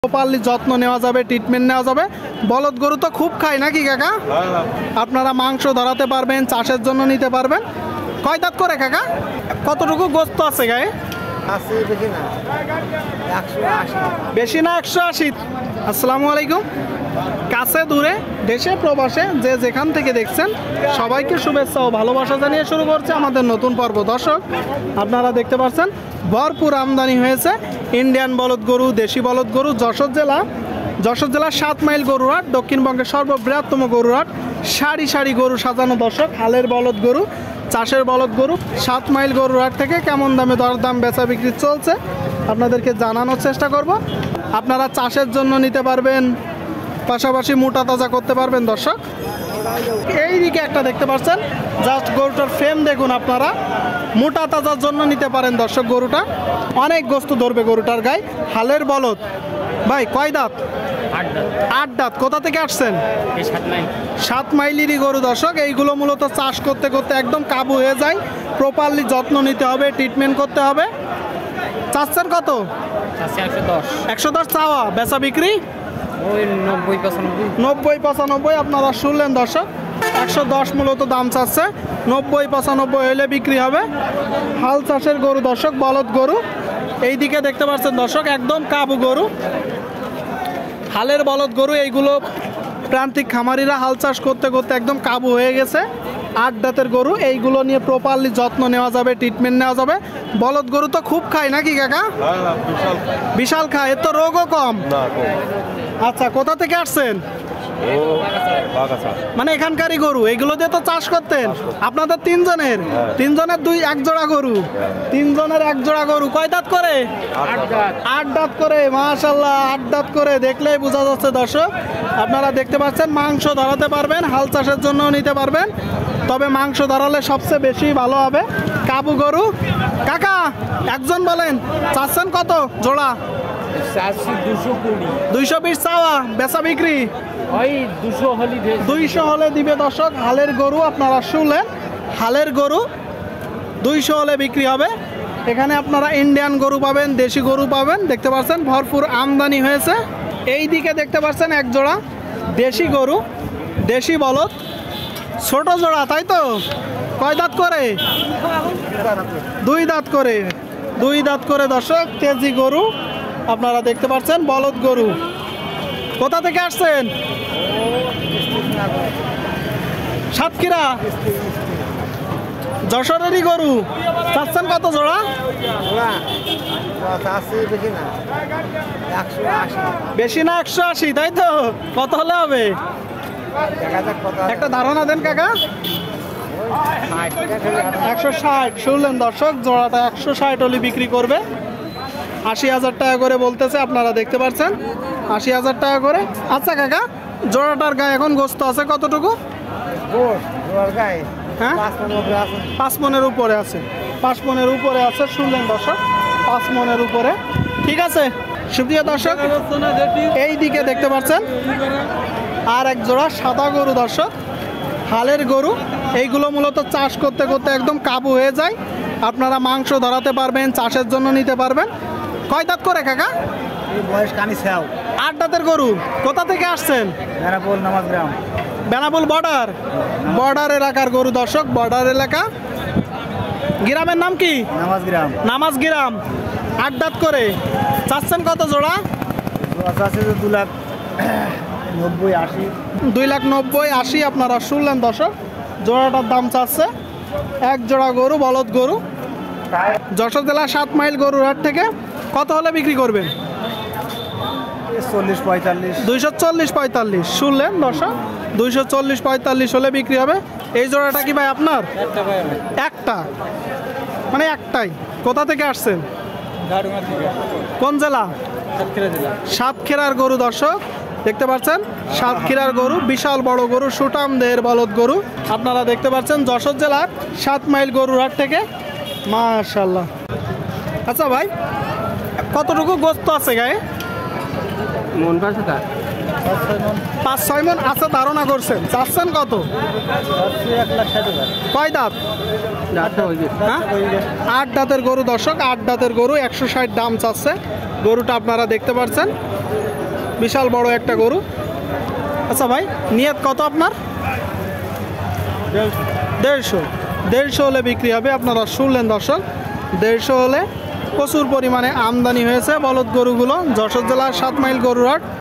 Properly যত্ন নেওয়া যাবে, ট্রিটমেন্ট নেওয়া যাবে। বলদ গরু তো খুব খায় নাকি কাকা? আপনারা মাংস ধরাতে পারবেন, চাষের জন্য নিতে পারবেন। কয় দাঁত করে কাকা? কতটুকু গোস্ত আছে গায়ে? বেশি না 180। আসসালামু আলাইকুম। কাছে দূরে দেশে প্রবাসে যে যেখান থেকে দেখছেন সবাইকে শুভেচ্ছা ও ভালোবাসা জানিয়ে শুরু করছে আমাদের নতুন পর্ব। দর্শক, আপনারা দেখতে পাচ্ছেন ভরপুর আমদানি হয়েছে ইন্ডিয়ান বলদ গরু, দেশি বলদ গরু। যশোর জেলার 7 মাইল গরুহাট, দক্ষিণবঙ্গের সর্ববৃহত্তম গরুহাট। সারি সারি গরু সাজানো। দর্শক, হালের বলদ গরু, চাষের বলদ গরু 7 মাইল গরুহাট থেকে কেমন দামে দরদাম বেচা বিক্রি চলছে আপনাদেরকে জানানোর চেষ্টা করব। আপনারা চাষের জন্য নিতে পারবেন, পাশাপাশি মোটা তাজা করতে পারবেন। দর্শক, এই দিকে একটা দেখতে পাচ্ছেন, জাস্ট গরুটার ফ্রেম দেখুন। আপনারা মোটা তাজার জন্য নিতে পারেন। দর্শক, গরুটা অনেক গোস্ত ধরবে গরুটার গায়ে। হালের বলদ ভাই, কয় দাঁত? 8 দাঁত। কোথা থেকে আসছেন? 7 মাইলেরই গরু। দর্শক, এইগুলো মূলত চাষ করতে করতে একদম কাবু হয়ে যায়। প্রপারলি যত্ন নিতে হবে, ট্রিটমেন্ট করতে হবে। চাচ্ছেন কত? 110 চাওয়া, বেচা বিক্রি 90-95। আপনারা শুনলেন দর্শক, 110 মূলত দাম চাচ্ছে। 90-95 হলে বিক্রি হবে। হাল চাষের গরু দর্শক, বলদ গরু। এই দিকে দেখতে পাচ্ছেন দর্শক, একদম কাবু গরু, হালের বলদ গরু। এইগুলো প্রান্তিক খামারিরা হাল চাষ করতে করতে একদম কাবু হয়ে গেছে। 8 দাঁতের গরু। এইগুলো নিয়ে প্রপারলি যত্ন নেওয়া যাবে, ট্রিটমেন্ট নেওয়া যাবে। বলদ গরু তো খুব খায় নাকি কাকা? বিশাল খায়। এর তো রোগও কম। আচ্ছা, কোথা থেকে আসছেন? মানে এখানকারই গরু। এগুলো দিয়ে তো চাষ করতেন আপনাদের 3 জনের? 3 জনের 1 জোড়া গরু। 3 জনের 1 জোড়া গরু। কয় দাঁত করে? 8 দাঁত করে। মাশাআল্লাহ, 8 দাঁত করে। দেখলেই বোঝা যাচ্ছে দর্শক। আপনারা দেখতে পাচ্ছেন, মাংস ধরাতে পারবেন, হাল চাষের জন্য নিতে পারবেন। তবে মাংস ধরালে সবচেয়ে বেশি ভালো হবে। কাবু গরু। কাকা, একজন বলেন, চাচ্ছেন কত জোড়া? 220 চাওয়া, বেচা বিক্রি 200 হলে দিবে। দর্শক, হালের গরু আপনারা শুনলেন, হালের গরু 200 হলে বিক্রি হবে। এখানে আপনারা ইন্ডিয়ান গরু পাবেন, দেশি গরু পাবেন। দেখতে পাচ্ছেন ভরপুর আমদানি হয়েছে। এই দিকে দেখতে পাচ্ছেন 1 জোড়া দেশি গরু, দেশি বলদ, ছোট জোড়া, তাই তো? কয় দাঁত করে? 2 দাঁত করে। 2 দাঁত করে দর্শক, তেজি গরু আপনারা দেখতে পাচ্ছেন, বলদ গরু। কোথা থেকে আসছেন? সাতক্ষীরা। যশোরেরই গরু। চাচ্ছেন কত জোড়া? বেশি না 180, তাই তো? কত হলে হবে? একটা ধারণা দেন কাকা। 160। শুনলেন দর্শক, জোড়াটা 160 হলে বিক্রি করবে। 80,000 টাকা করে বলতেছে। আপনারা দেখতে পাচ্ছেন 80,000 টাকা করে। আচ্ছা কাকা, জোড়াটার গায়ে এখন গোস্ত আছে কতটুকু? হ্যাঁ, 5 মনের উপরে আছে। 5 মনের উপরে আছে। শুনলেন দর্শক, 5 মনের উপরে। ঠিক আছে সুপ্রিয় দর্শক, এই দিকে দেখতে পাচ্ছেন আর 1 জোড়া সাদা গরু। দর্শক, হালের গরু। এইগুলো মূলত চাষ করতে করতে একদম কাবু হয়ে যায়। আপনারা মাংস ধরাতে পারবেন, চাষের জন্য নিতে পারবেন। কয় দাঁত করে কাকা? 8 দাঁতের গরু। কোথা থেকে আসছেন? বেনাপোল বর্ডার এলাকার গরু। দর্শক, বর্ডার এলাকা। গ্রামের নাম কি? নামাজ গ্রাম। 8 দাঁত করে। চাচ্ছেন কত জোড়া? 2,90,80। আপনারা শুনলেন দর্শক, জোড়াটার দাম চাচ্ছে। 1 জোড়া গরু, বলদ গরু। যশোর জেলা 7 মাইল গরুহাট থেকে কত হলে বিক্রি করবেন? 240-45। শুনলেন দর্শক, 240-45 হলে বিক্রি হবে। এই জোড়াটা কি ভাই আপনার? একটা, মানে একটাই। কোথা থেকে আসছেন? কোন জেলা? সাতক্ষীরার গরু। দর্শক, দেখতে পাচ্ছেন সাতক্ষীরার গরু, বিশাল বড় গরু, সুটাম দেহের বলদ গরু। আপনারা দেখতে পাচ্ছেন যশোর জেলার 7 মাইল গরুহাট থেকে। মাশাআল্লাহ। আচ্ছা ভাই, কতটুকু গোস্ত আছে গায়ে? 5-6 মন আছে ধারণা করছেন। চাচ্ছেন কত? 1,60,000। কয় দাঁত? 8 দাঁতের গরু। দর্শক, 8 দাঁতের গরু, 160 দাম চাচ্ছে। গরুটা আপনারা দেখতে পাচ্ছেন বিশাল বড় একটা গরু। আচ্ছা ভাই, নিয়ত কত আপনার? 150 হলে বিক্রি হবে। আপনারা শুনলেন দর্শক, 150 হলে। প্রচুর পরিমাণে আমদানি হয়েছে বলদ গরুগুলো। যশোর জেলার 7 মাইল গরুর হাট।